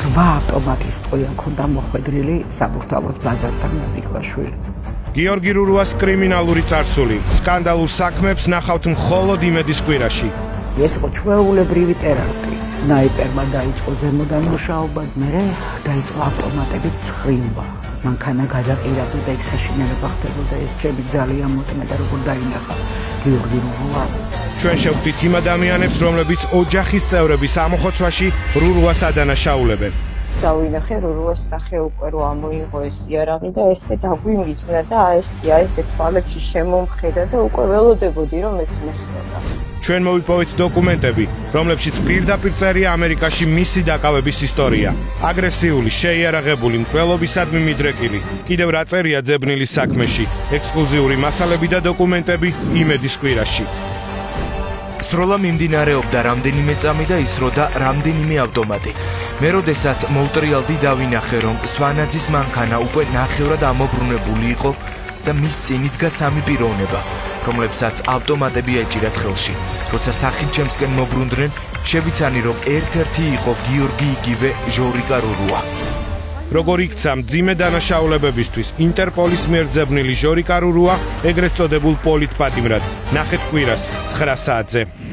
8 ავტომატის ტყვია ქონდა მოხვედრილი საბურთალოს ბაზართან მოდიკლაშვილი. გიორგი რურუას კრიმინალური წარსული სკანდალურ საქმებს ნახავთ მხოლოდ იმედის კვირაში. ეს იყო ჩვეულებრივი ტერაქტი. სნაიპერმა დაიწყო ზემოდან მუშაობა, მერე დაიწყო ავტომატებით ცხრილვა. მანქანა გადაყირაბდა და იქ საშინელება ხდებოდა. ეს ჩემი ძალიან მოწმედა, როგორ დაინახა გიორგი რურუა. ჩვენ შევხვდით იმ ადამიანებს, რომლებიც ოჯახის წევრების ამოხოცვაში რურუას ადანაშაულებენ. დავინახე რურუას სახე უკვე რო ამოიღო ეს იარაღი და ესე დაგვიმიძნა და ესია ესე თვალებში შემომხედა და უკვე ველოდებოდი რომ მეც მოსწოდა. ჩვენ მოვიპოვეთ დოკუმენტები, რომლებშიც პირდაპირ წერია ამერიკაში მისი დაკავების ისტორია. აგრესიული, შეიარაღებული, მკვლელობისადმი მიდრეკილი. კიდევ რა წერია ძებნილის საქმეში. ექსკლუზიური მასალები და დოკუმენტები იმედის კვირაში. სროლა მიმდინარეობდა რამდენიმე წამი და ისროდა რამდენიმე ავტომატი. მე როდესაც მოვტრიალდი დავინახე, რომ სვანაძის მანქანა უკვე ნახევრად ამობრუნებული იყო და მის წინ იდგა 3 პიროვნება, რომლებსაც ავტომატები ეჭირათ ხელში. როცა სახით ჩემსკენ მობრუნდნენ, შევიცანი, რომ ერთ-ერთი იყო გიორგი იგივე ჟორიკა რურუა. როგორ იქცა მძიმე დანაშაულებებისთვის ინტერპოლის მიერ ძებნილი ჟორიკა რურუა, ეგრეთ წოდებულ პოლიტპატიმრად. ნახეთ კვირას 9 საათზე.